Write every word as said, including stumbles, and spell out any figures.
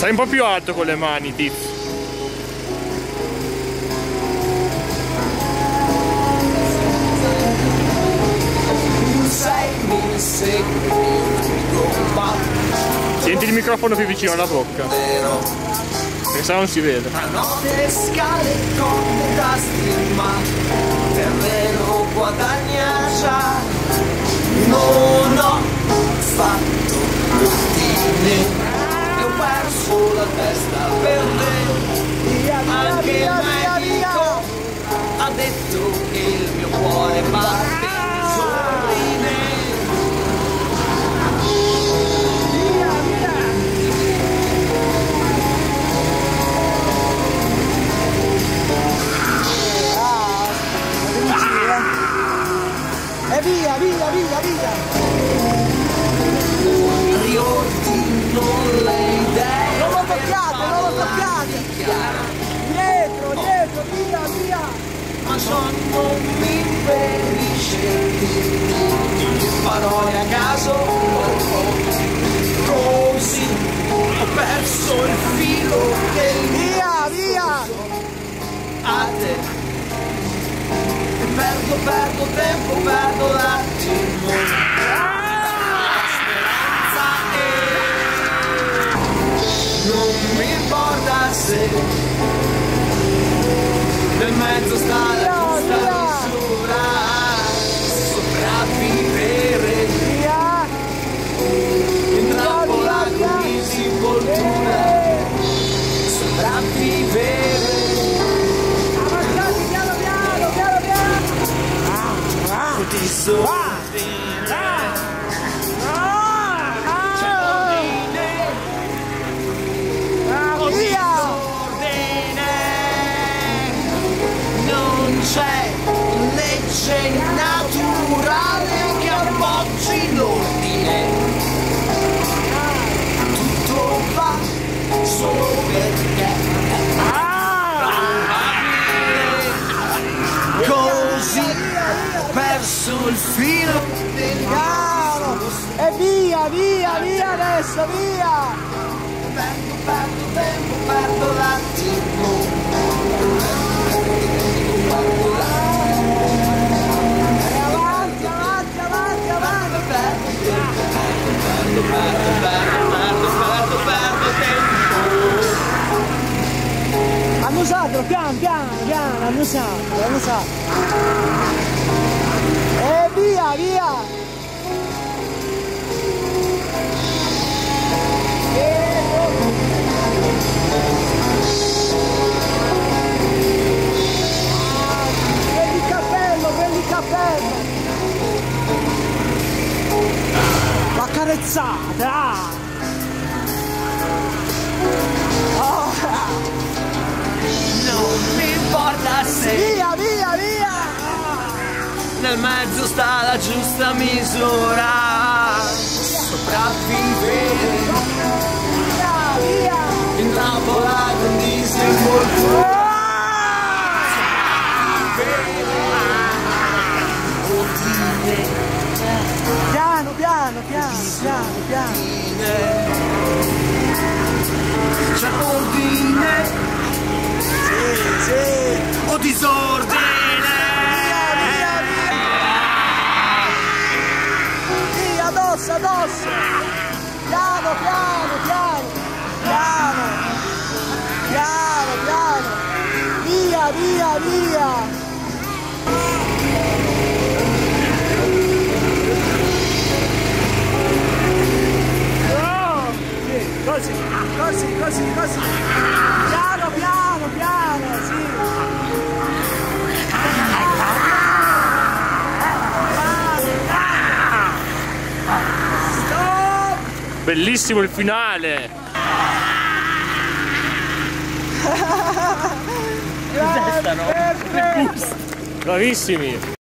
Stai un po' più alto con le mani, Tiff. Senti il microfono più vicino alla bocca, perché se no non si vede. Notte scale con i tasti, ma terreno guadagna già. Non ho fatto routine e ho perso la testa per me. Anche il medico ha detto che il mio cuore batte in disordine. E via, via, via, via! Riordino le idee. Non lo toccate, non lo toccate! Dietro, dietro, via, via! Ma ciò non mi impedisce di parole a caso. Così ho perso il filo del Via, via! a te. Perdo, perdo tempo, perdo l'attimo. La speranza è. Non mi importa se nel mezzo sta la giusta misura. Sopravvivere Via! in trappola con disinvoltura. Sopravvivere. Disordine, c'è ordine, o disordine, non c'è legge naturale che appoggi l'ordine, tutto va solo perché così. Perso il filo del Piano! E via, via, via adesso, via! perdo, perdo tempo, perdo l'attimo. Perdo l'attimo. E avanti, avanti, avanti, avanti! Perdo tempo, perdo, perdo, perdo, perdo, perdo, perdo tempo. Annusatelo, piano, piano, piano, annusatelo, annusatelo! E via, via! Prendi il cappello, prendi il cappello! Ma carezzate, ah! Oh. Non mi importa se Via, via, via! nel mezzo sta la giusta misura. Sopravvivere Via, via! in trappola con disinvoltura. Piano, piano, piano, piano, piano! C'è ordine, Sì, sì! o disordine. Addosso, addosso! Piano, piano, piano! Piano! Piano, piano! Via, via, via! Oh! Sì, così, così, così, così! Piano, piano, piano, sì! Bellissimo il finale! Grande, Bravissimi!